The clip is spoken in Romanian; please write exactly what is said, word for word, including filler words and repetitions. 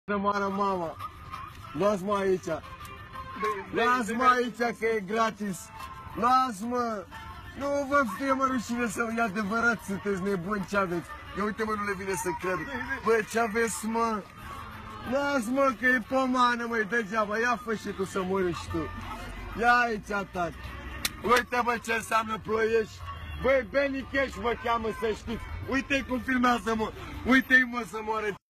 Să moară mama. Luați-mă aici. Luați-mă aici că e gratis. Luați-mă. Nu vă fie mă rușine să e adevărat, sunteți nebuni, ce aveți? Eu uite mă, nu le vine să cred. Bă, ce aveți mă? Lasă-mă că e pomană, măi, degeaba. Ia fă și tu să mori și tu. Ia aici, tati. Uite mă ce înseamnă Ploiești. Băi, Benny Cash vă cheamă să știți. Uite-i cum filmează mă. Uite-i mă să moară.